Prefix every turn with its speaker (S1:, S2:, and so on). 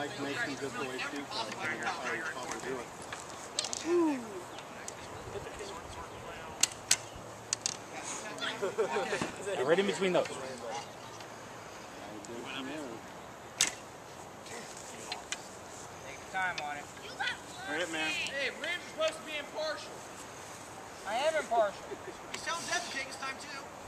S1: Mike makes him just the way Stu does. That's how he's probably doing.
S2: Right in between those.
S1: Take
S3: time on it.
S1: Hurry up, man.
S3: Hey, Rams are supposed to be impartial. I am impartial. He's telling Deb to take his time too.